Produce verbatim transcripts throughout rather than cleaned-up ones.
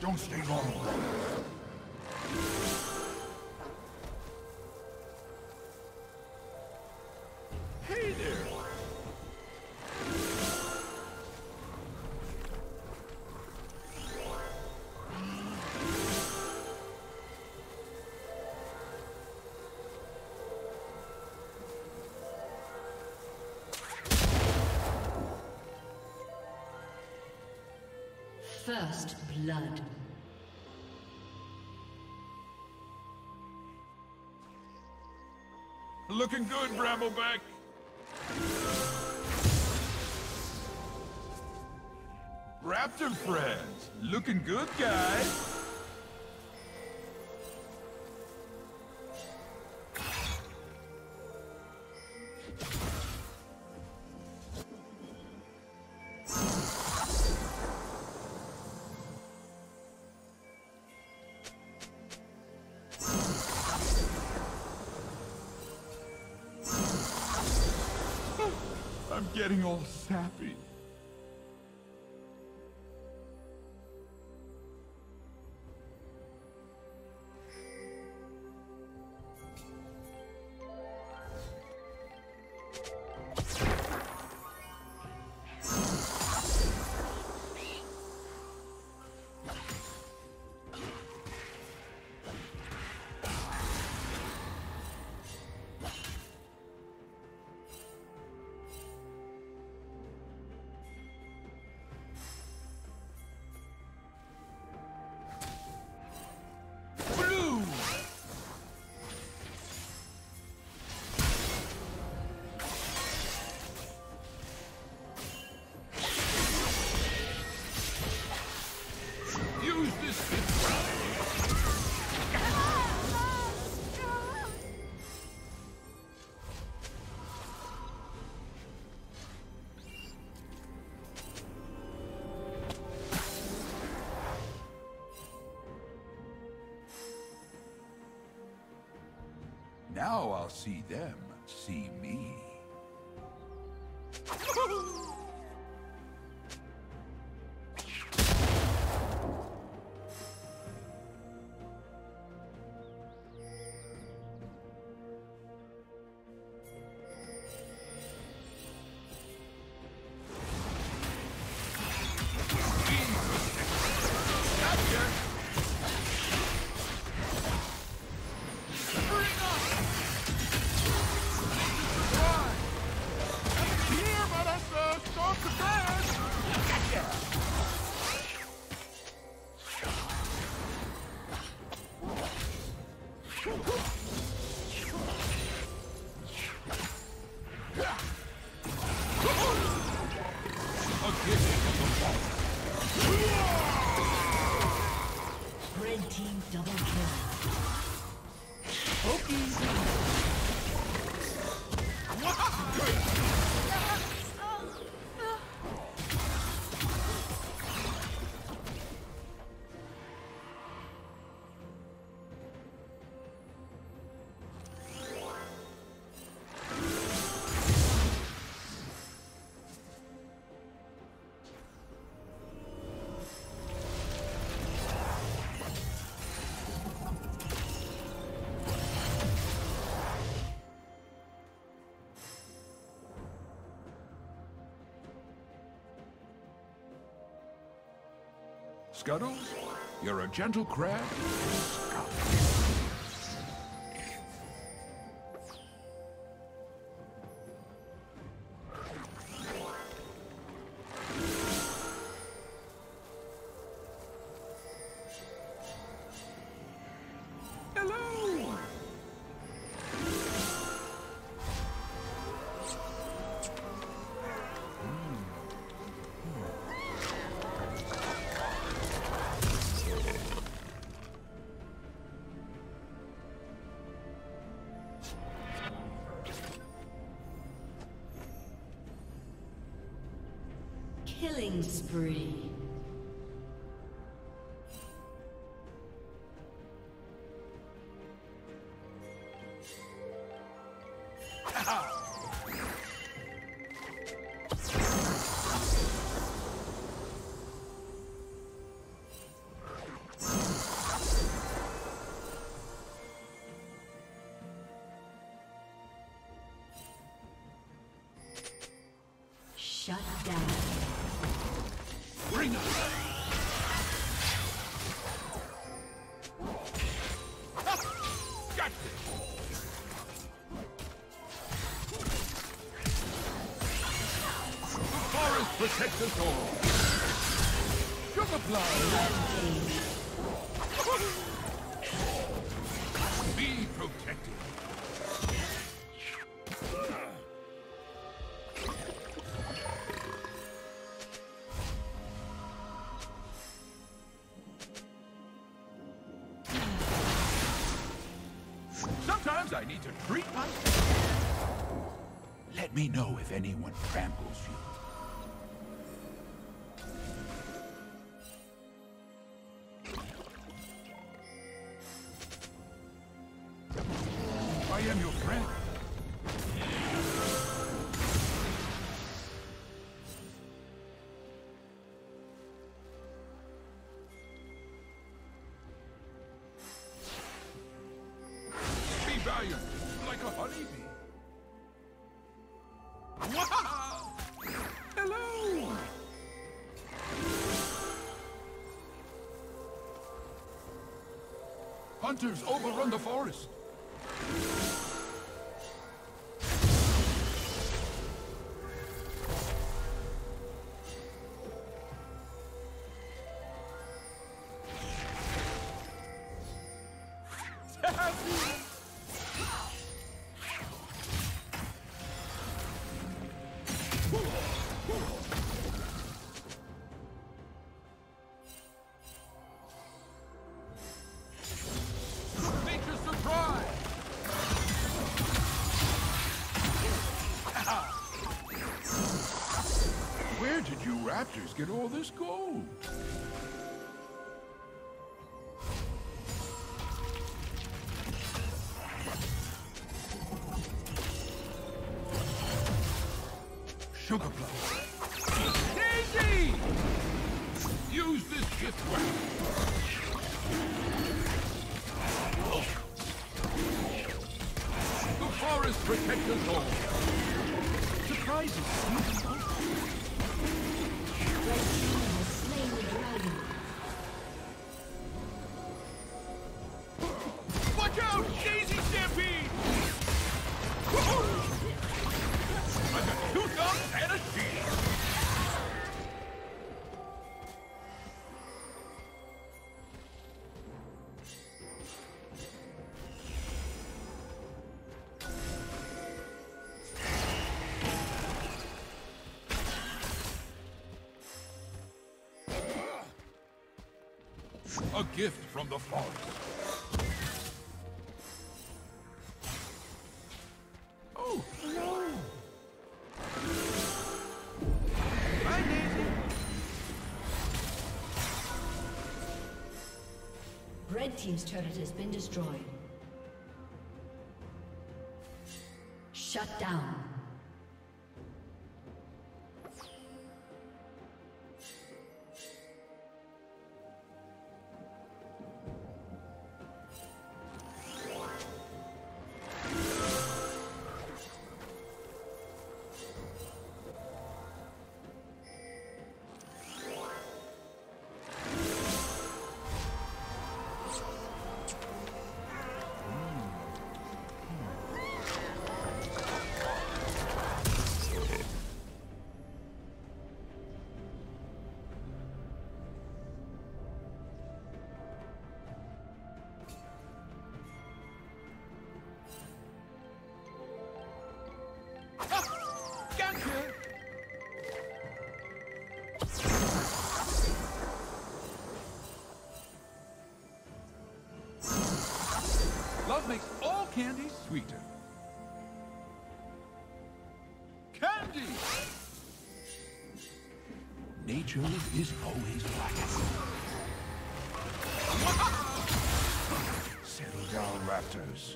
Don't stay long. Hey there. First blood. Looking good, Brambleback. Raptor friends, looking good, guys. I'm getting all sappy. Now I'll see them see me. Red team double kill. Scuttles, you're a gentle crab. Killing spree. protect us all. Sugar fly. Be protected. Sometimes I need to treat myself. Let me know if anyone tramples you. I am your friend. Be valiant, like a honeybee. Wow! Hello! Hunters overrun the forest. Where did you raptors get all this gold? Sugar plum. J N G! Use this gift weapon. The forest protects us all. Surprises. Red team has slain the dragon. Watch out! Daisy Stampede! I got two thumbs and a shield! A gift from the forest. Oh, no! Bye, Daisy! Red team's turret has been destroyed. Shut down. Love makes all candy sweeter. Candy! Nature is always blackest. Settle down, raptors.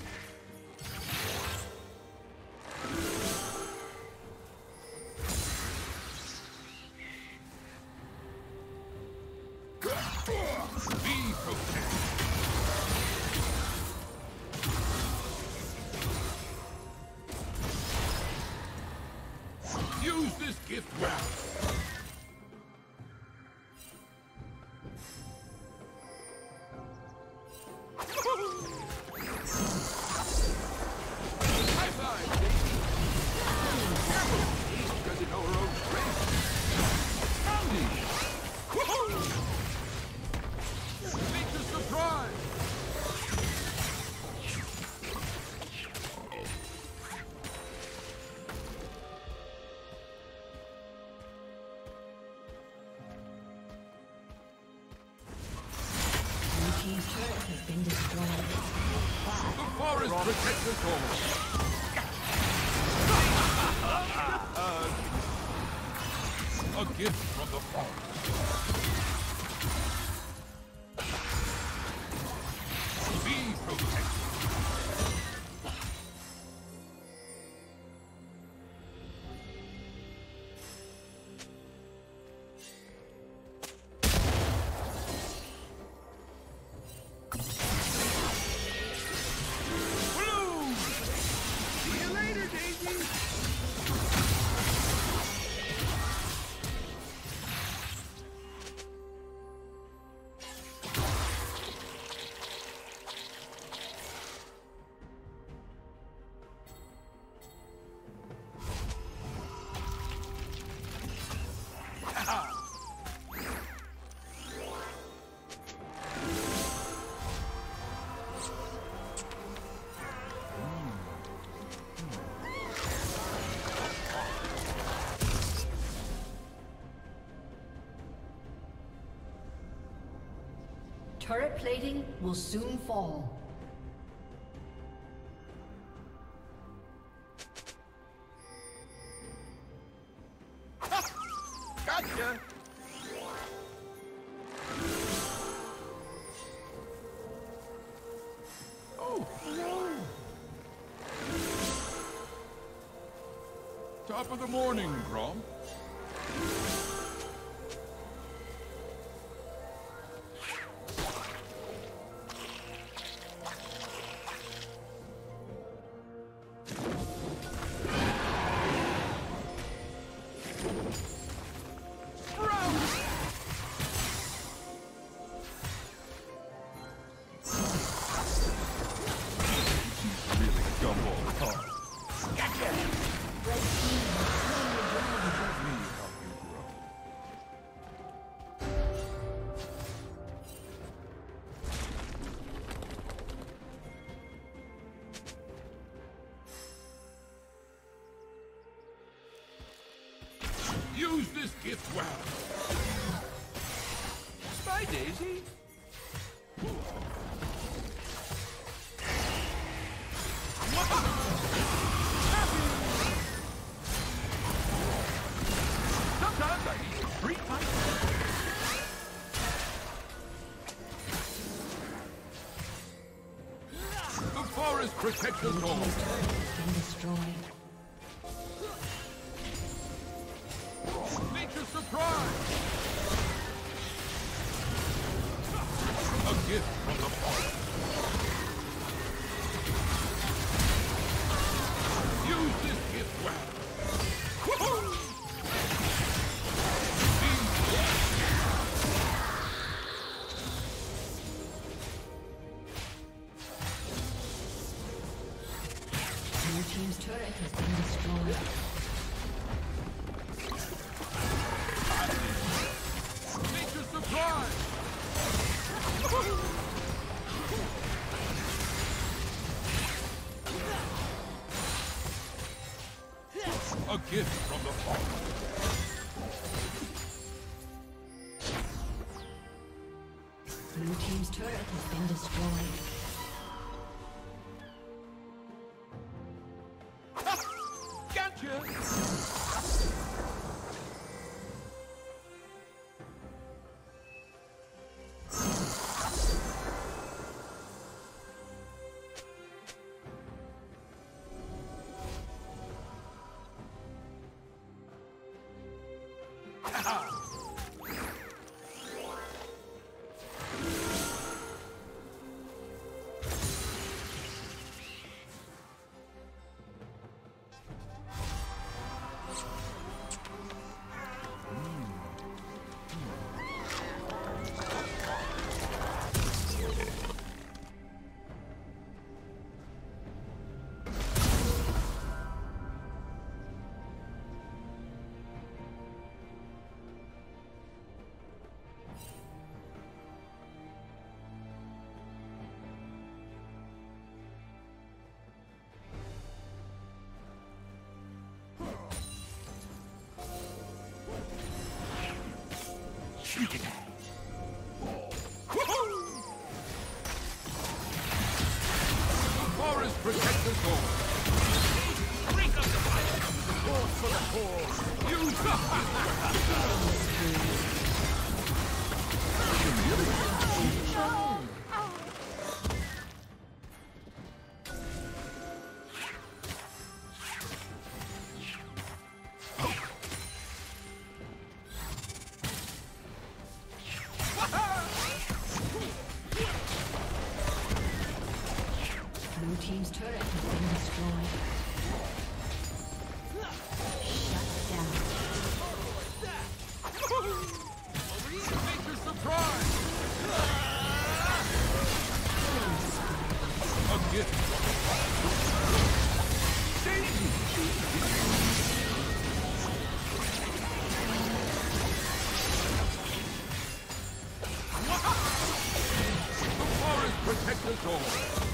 Be protected. Use this gift well. High five, Daisy. Careful, Daisy doesn't know her own strength. team's turret has been destroyed. The forest protects us all. A gift from the forest. Be protected. Turret plating will soon fall. Gotcha! Oh, no! Top of the morning, Grom. Use this gift well. Bye, Daisy. Sometimes I need to treat myself. The forest protects us all. Team's turret has been destroyed. Nature's surprise! A gift from the forest. Use this gift well. Woohoo! Your team's turret has been destroyed. Nature's surprise! A gift from the forest. Blue team's turret has been destroyed. Gotcha! team's turret has been destroyed. Shut down. Major surprise! A gift. The forest protects us all.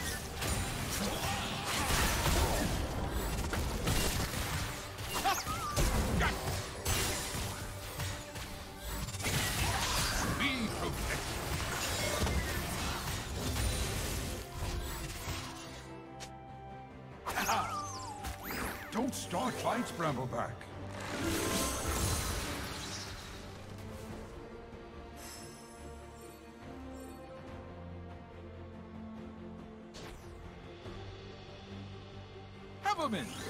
Don't start fights, Brambleback. Have a minute.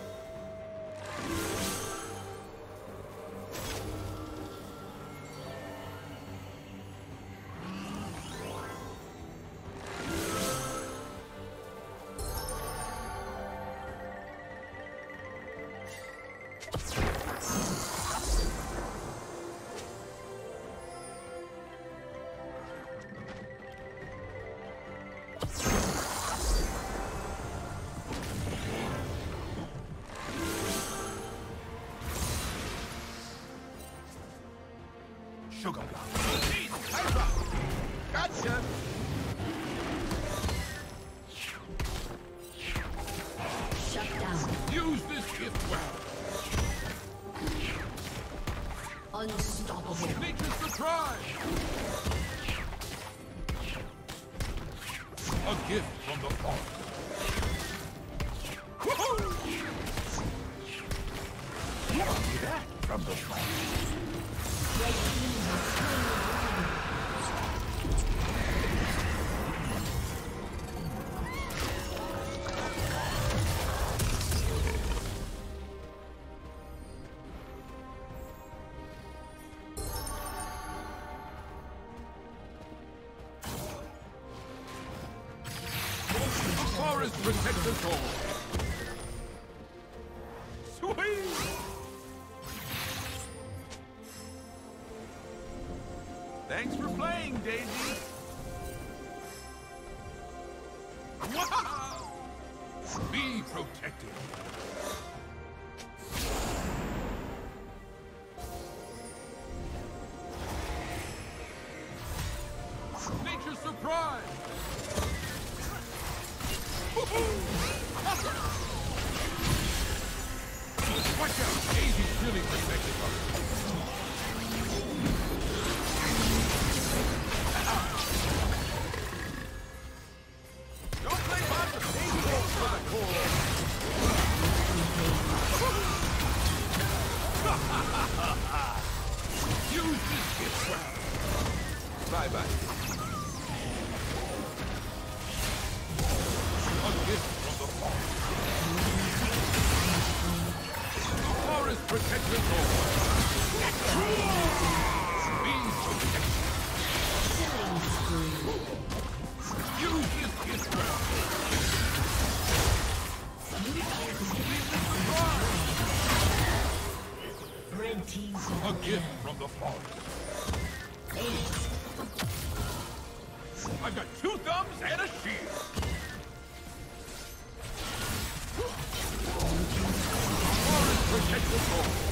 Sugar block. Gotcha! Shut down. Use this gift well. Unstoppable. Nature's surprise! A gift from the forest. Copy that from the forest. Red team has slain the dragon. The forest protects us all. Sweet! Thanks for playing, Daisy. Wow! Be protected. Nature's surprise! Watch out! Daisy's really protected us. Don't play by the Daisy goes for the core. Use this gift well. Bye-bye. A gift from the forest. The forest protects us all. Be protected. Use this gift well. Red team. A gift from the forest. I've got two thumbs and a shield. Forest protects us all.